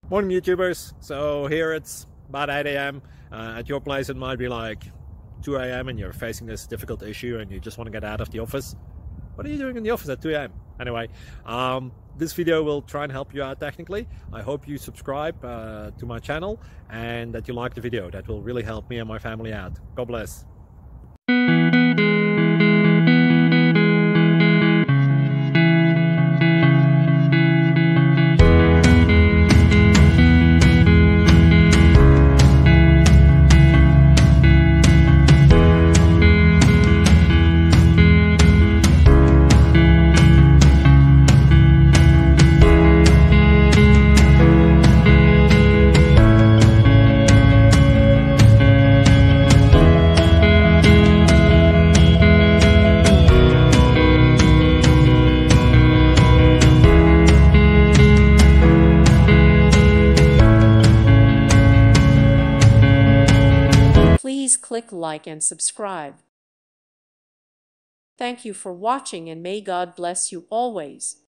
Morning YouTubers. So here it's about 8 a.m. At your place it might be like 2 a.m. and you're facing this difficult issue and you just want to get out of the office. What are you doing in the office at 2 a.m.? Anyway, this video will try and help you out technically. I hope you subscribe to my channel and that you like the video. That will really help me and my family out. God bless. Please click like and subscribe. Thank you for watching and may God bless you always.